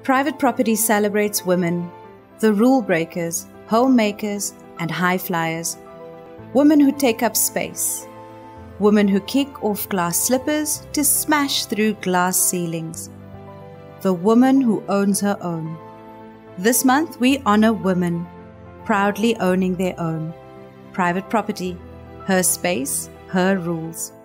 Private property celebrates women, the rule breakers, homemakers, and high flyers. Women who take up space. Women who kick off glass slippers to smash through glass ceilings. The woman who owns her own. This month we honor women, proudly owning their own. Private property, her space, her rules.